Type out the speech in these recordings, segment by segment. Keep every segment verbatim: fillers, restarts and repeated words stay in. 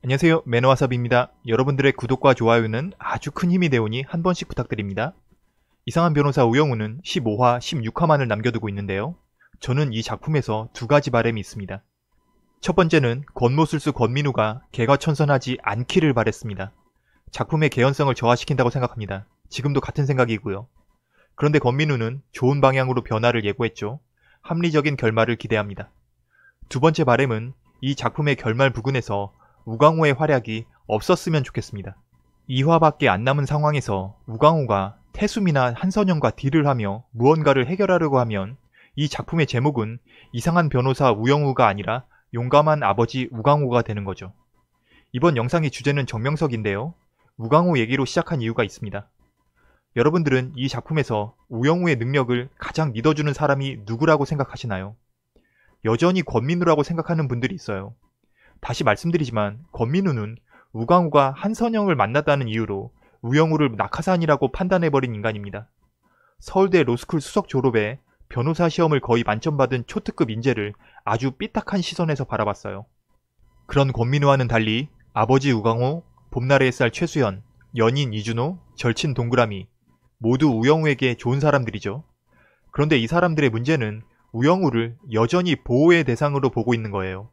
안녕하세요, 매너와삽입니다. 여러분들의 구독과 좋아요는 아주 큰 힘이 되오니 한 번씩 부탁드립니다. 이상한 변호사 우영우는 십오 화, 십육 화만을 남겨두고 있는데요. 저는 이 작품에서 두 가지 바람이 있습니다. 첫 번째는 권모술수 권민우가 개과천선하지 않기를 바랬습니다. 작품의 개연성을 저하시킨다고 생각합니다. 지금도 같은 생각이고요. 그런데 권민우는 좋은 방향으로 변화를 예고했죠. 합리적인 결말을 기대합니다. 두 번째 바람은 이 작품의 결말 부근에서 우광호의 활약이 없었으면 좋겠습니다. 이 화밖에 안 남은 상황에서 우광호가 태수미나 한선영과 딜을 하며 무언가를 해결하려고 하면 이 작품의 제목은 이상한 변호사 우영우가 아니라 용감한 아버지 우광호가 되는 거죠. 이번 영상의 주제는 정명석인데요. 우광호 얘기로 시작한 이유가 있습니다. 여러분들은 이 작품에서 우영우의 능력을 가장 믿어주는 사람이 누구라고 생각하시나요? 여전히 권민우라고 생각하는 분들이 있어요. 다시 말씀드리지만 권민우는 우광호가 한선영을 만났다는 이유로 우영우를 낙하산이라고 판단해버린 인간입니다. 서울대 로스쿨 수석 졸업에 변호사 시험을 거의 만점 받은 초특급 인재를 아주 삐딱한 시선에서 바라봤어요. 그런 권민우와는 달리 아버지 우광호, 봄날의 햇살 최수연, 연인 이준호, 절친 동그라미 모두 우영우에게 좋은 사람들이죠. 그런데 이 사람들의 문제는 우영우를 여전히 보호의 대상으로 보고 있는 거예요.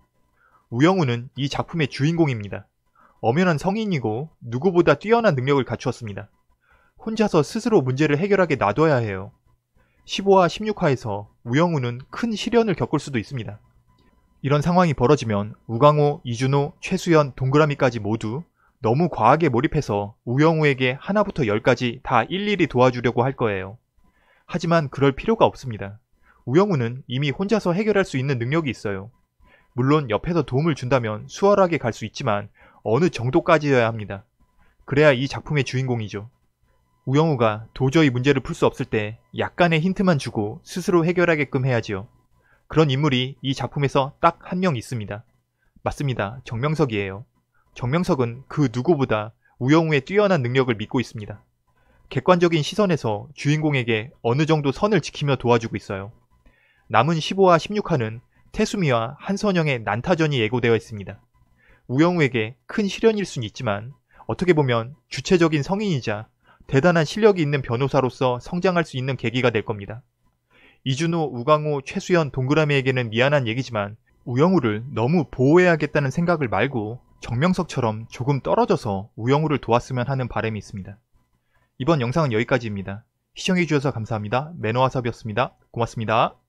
우영우는 이 작품의 주인공입니다. 엄연한 성인이고 누구보다 뛰어난 능력을 갖추었습니다. 혼자서 스스로 문제를 해결하게 놔둬야 해요. 십오 화, 십육 화에서 우영우는 큰 시련을 겪을 수도 있습니다. 이런 상황이 벌어지면 우광호, 이준호, 최수연, 동그라미까지 모두 너무 과하게 몰입해서 우영우에게 하나부터 열까지 다 일일이 도와주려고 할 거예요. 하지만 그럴 필요가 없습니다. 우영우는 이미 혼자서 해결할 수 있는 능력이 있어요. 물론 옆에서 도움을 준다면 수월하게 갈 수 있지만 어느 정도까지여야 합니다. 그래야 이 작품의 주인공이죠. 우영우가 도저히 문제를 풀 수 없을 때 약간의 힌트만 주고 스스로 해결하게끔 해야지요. 그런 인물이 이 작품에서 딱 한 명 있습니다. 맞습니다. 정명석이에요. 정명석은 그 누구보다 우영우의 뛰어난 능력을 믿고 있습니다. 객관적인 시선에서 주인공에게 어느 정도 선을 지키며 도와주고 있어요. 남은 십오 화, 십육 화는 태수미와 한선영의 난타전이 예고되어 있습니다. 우영우에게 큰 시련일 순 있지만 어떻게 보면 주체적인 성인이자 대단한 실력이 있는 변호사로서 성장할 수 있는 계기가 될 겁니다. 이준호, 우광호, 최수연, 동그라미에게는 미안한 얘기지만 우영우를 너무 보호해야겠다는 생각을 말고 정명석처럼 조금 떨어져서 우영우를 도왔으면 하는 바람이 있습니다. 이번 영상은 여기까지입니다. 시청해주셔서 감사합니다. 매너와삽이었습니다. 고맙습니다.